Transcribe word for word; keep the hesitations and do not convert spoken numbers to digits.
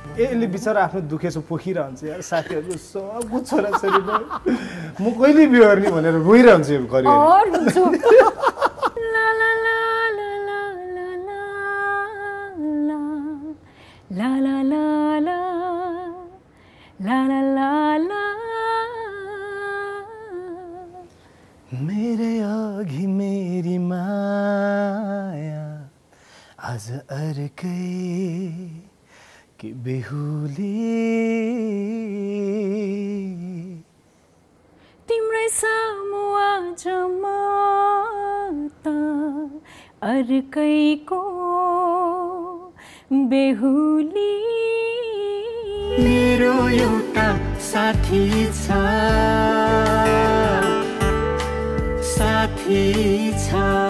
यसले बिचरा आफ्नो दुखेसो पोखिरहन्छ यार साथीहरुको सबको छोराछोरी म कहिले बिहोर्ने भनेर रोइरहन्छ यो गरी और हुन्छ ला ला ला ला ला ला ला ला ला ला ला ला ला ला मेरे अघि मेरी माया आज अर्कै कि बेहुली तिम्रै सामु आज म त अर्कैको बेहुली मेरो एउटा साथी छ साथी छ